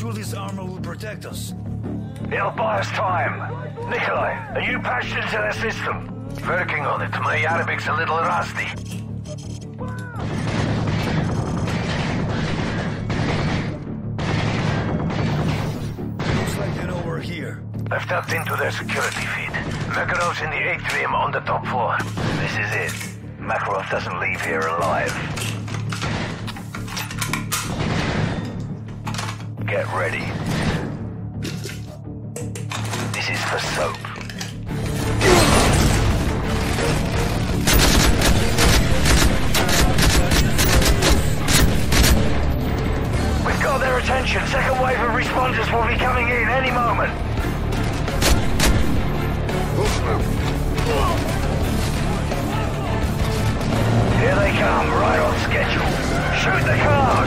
sure this armor will protect us? It'll buy us time. Nikolai, are you patched into the system? Working on it. My Arabic's a little rusty. Looks like they know we're here. I've tapped into their security feed. Makarov's in the atrium on the top floor. This is it. Makarov doesn't leave here alive. Get ready. This is for soap. We've got their attention. Second wave of responders will be coming in any moment. Here they come, right on schedule. Shoot the cars!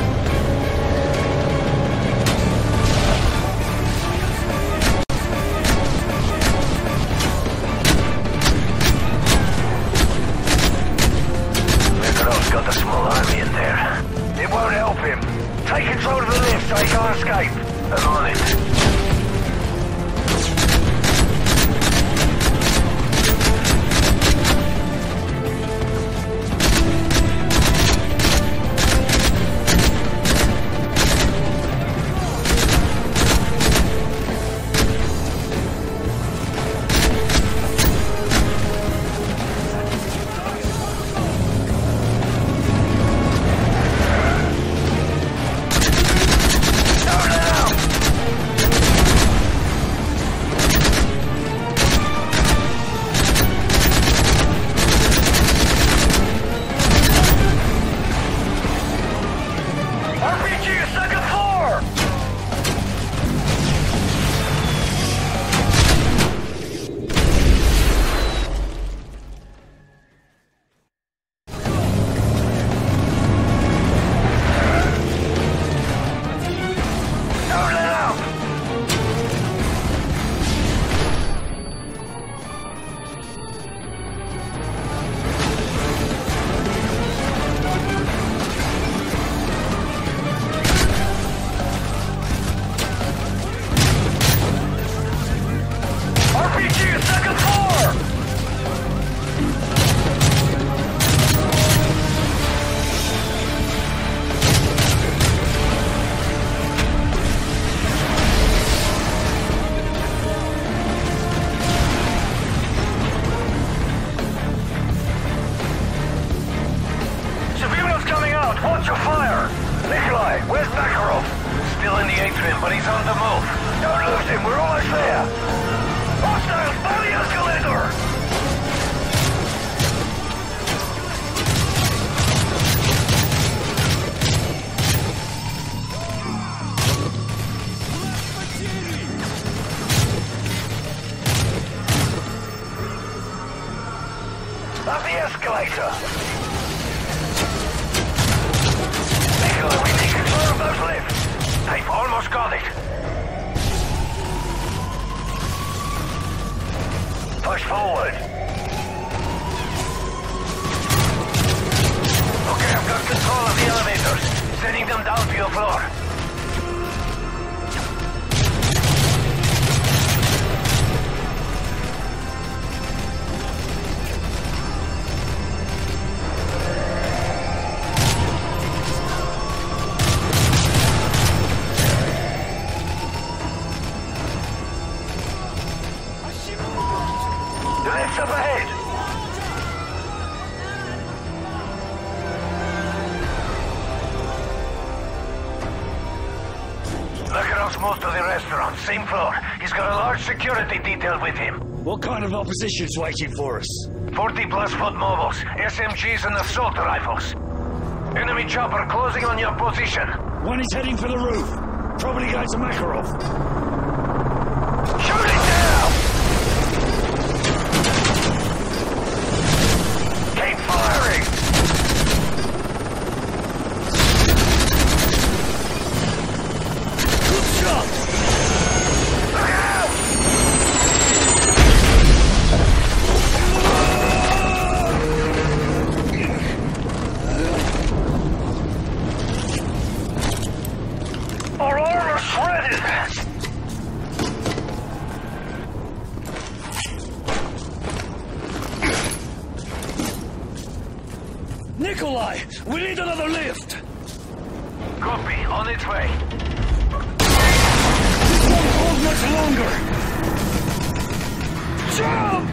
Makarov's got a small army in there. It won't help him. Take control of the lift so he can't escape. I'm on it. Watch your fire! Nikolai, where's Makarov? Still in the atrium, but he's on the move. Don't lose him, we're almost there! Hostiles, by the escalator! Up the escalator! Nikolai, we need control of those lifts! They've almost got it! Push forward! Okay, I've got control of the elevators. Sending them down to your floor. Up ahead! Makarov's most of the restaurant, same floor. He's got a large security detail with him. What kind of opposition's waiting for us? 40-plus foot mobiles, SMGs and assault rifles. Enemy chopper closing on your position. One is heading for the roof. Probably going to Makarov. Shoot it down! Keep firing! Good shot! Look out! Our armor's Nikolai, we need another lift! Copy, on its way. This won't hold much longer! Jump!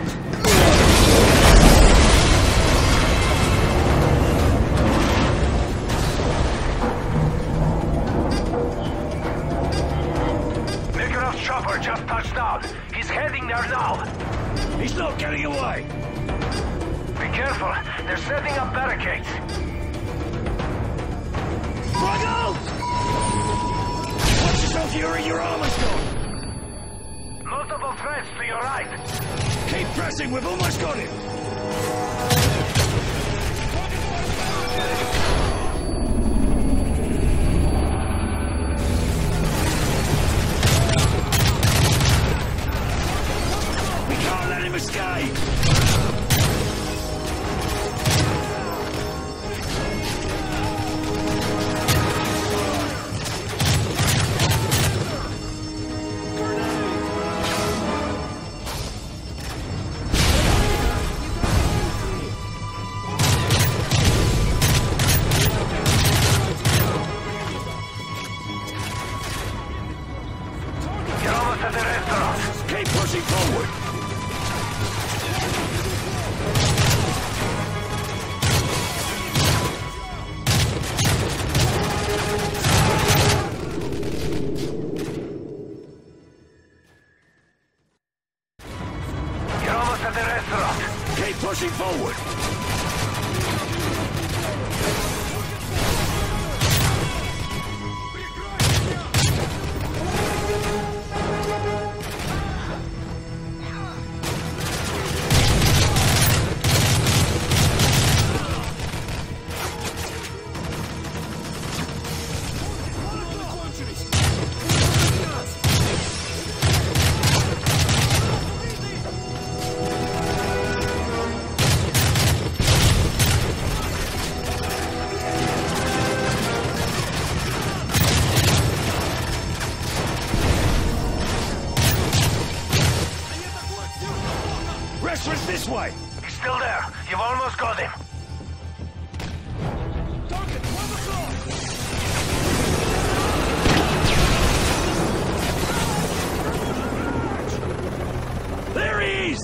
Makarov's chopper just touched down. He's heading there now. He's not getting away! Be careful, they're setting up barricades. Frag out! Watch yourself, Yuri, your armor's gone! Multiple threats to your right. Keep pressing, we've almost got him! We can't let him escape! You're almost at the restaurant. Keep pushing forward! You're almost at the restaurant. Keep pushing forward! Restaurant's this way! He's still there. You've almost got him. Target, 12 o'clock! There he is!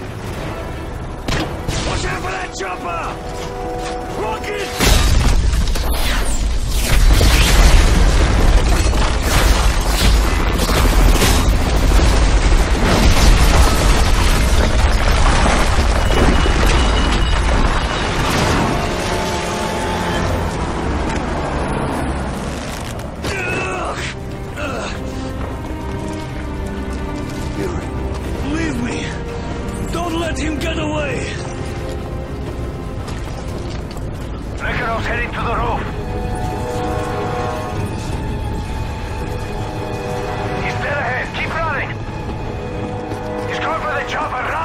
Watch out for that chopper! Rocket! Leave me! Don't let him get away! Makarov's heading to the roof. He's dead ahead. Keep running. He's caught by the chopper. Run!